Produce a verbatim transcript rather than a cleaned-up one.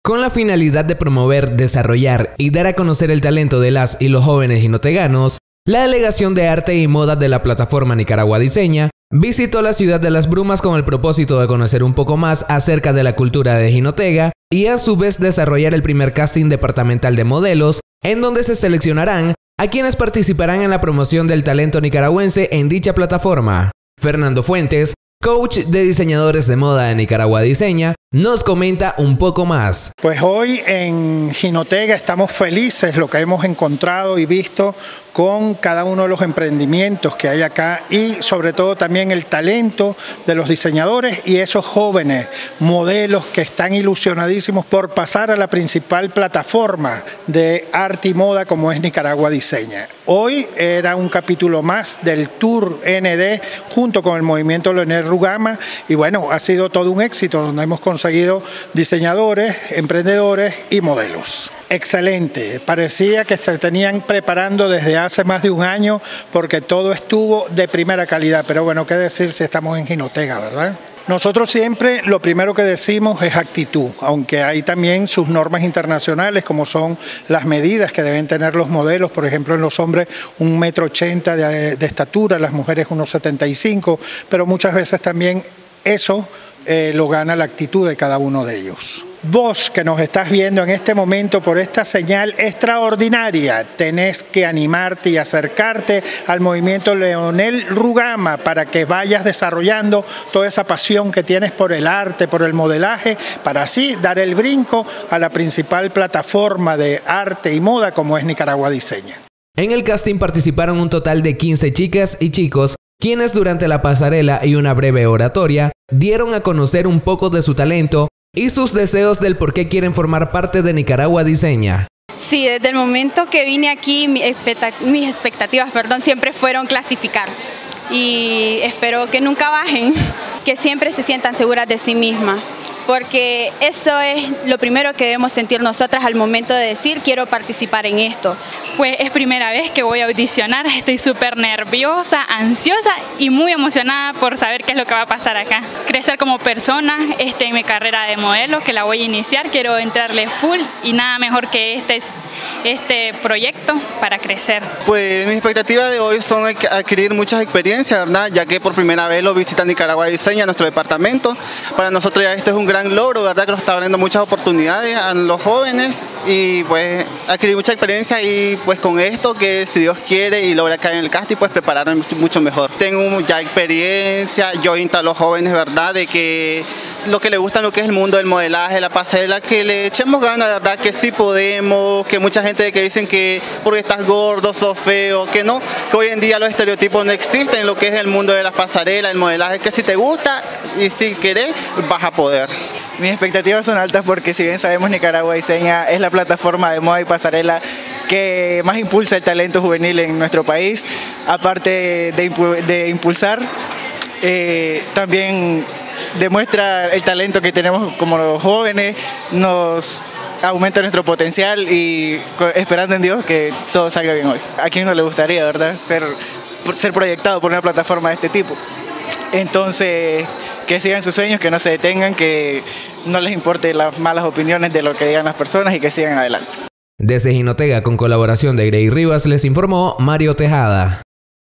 Con la finalidad de promover, desarrollar y dar a conocer el talento de las y los jóvenes jinoteganos, la Delegación de Arte y Moda de la plataforma Nicaragua Diseña visitó la ciudad de Las Brumas con el propósito de conocer un poco más acerca de la cultura de Jinotega y a su vez desarrollar el primer casting departamental de modelos, en donde se seleccionarán a quienes participarán en la promoción del talento nicaragüense en dicha plataforma. Fernando Fuentes, coach de diseñadores de moda de Nicaragua Diseña, nos comenta un poco más. Pues hoy en Jinotega estamos felices lo que hemos encontrado y visto con cada uno de los emprendimientos que hay acá y sobre todo también el talento de los diseñadores y esos jóvenes modelos que están ilusionadísimos por pasar a la principal plataforma de arte y moda como es Nicaragua Diseña. Hoy era un capítulo más del Tour N D junto con el movimiento Leonel Rugama y bueno, ha sido todo un éxito donde hemos conseguido diseñadores, emprendedores y modelos. Excelente, parecía que se tenían preparando desde hace más de un año porque todo estuvo de primera calidad, pero bueno, qué decir si estamos en Jinotega, ¿verdad? Nosotros siempre lo primero que decimos es actitud, aunque hay también sus normas internacionales como son las medidas que deben tener los modelos, por ejemplo en los hombres un metro ochenta de, de estatura, las mujeres uno setenta y cinco, pero muchas veces también eso eh, lo gana la actitud de cada uno de ellos. Vos que nos estás viendo en este momento por esta señal extraordinaria, tenés que animarte y acercarte al movimiento Leonel Rugama para que vayas desarrollando toda esa pasión que tienes por el arte, por el modelaje, para así dar el brinco a la principal plataforma de arte y moda como es Nicaragua Diseña. En el casting participaron un total de quince chicas y chicos, quienes durante la pasarela y una breve oratoria dieron a conocer un poco de su talento y sus deseos del por qué quieren formar parte de Nicaragua Diseña. Sí, desde el momento que vine aquí, mis expectativas perdón, siempre fueron clasificar y espero que nunca bajen, que siempre se sientan seguras de sí mismas, porque eso es lo primero que debemos sentir nosotras al momento de decir quiero participar en esto. Pues es primera vez que voy a audicionar, estoy súper nerviosa, ansiosa y muy emocionada por saber qué es lo que va a pasar acá. Crecer como persona este, en mi carrera de modelo, que la voy a iniciar, quiero entrarle full y nada mejor que este, este proyecto para crecer. Pues mis expectativas de hoy son adquirir muchas experiencias, ¿verdad? Ya que por primera vez lo visita Nicaragua Diseña, nuestro departamento. Para nosotros ya este es un gran logro, ¿verdad? Que nos está abriendo muchas oportunidades a los jóvenes y pues adquirir mucha experiencia y pues con esto que si Dios quiere y logra caer en el casting pues prepararme mucho mejor. Tengo ya experiencia, yo invito a los jóvenes, ¿verdad? De que lo que les gusta lo que es el mundo del modelaje, la pasarela, que le echemos ganas, ¿verdad? Que sí podemos, que mucha gente que dicen que porque estás gordo, sos feo, que no, que hoy en día los estereotipos no existen en lo que es el mundo de las pasarelas, el modelaje, que si te gusta y si querés vas a poder. Mis expectativas son altas porque si bien sabemos Nicaragua Diseña es la plataforma de moda y pasarela que más impulsa el talento juvenil en nuestro país, aparte de, impu de impulsar, eh, también demuestra el talento que tenemos como los jóvenes, nos aumenta nuestro potencial y esperando en Dios que todo salga bien hoy. ¿A quién no le gustaría, verdad, ser, ser proyectado por una plataforma de este tipo? Entonces, que sigan sus sueños, que no se detengan, que no les importe las malas opiniones de lo que digan las personas y que sigan adelante. Desde Jinotega, con colaboración de Grey Rivas, les informó Mario Tejada.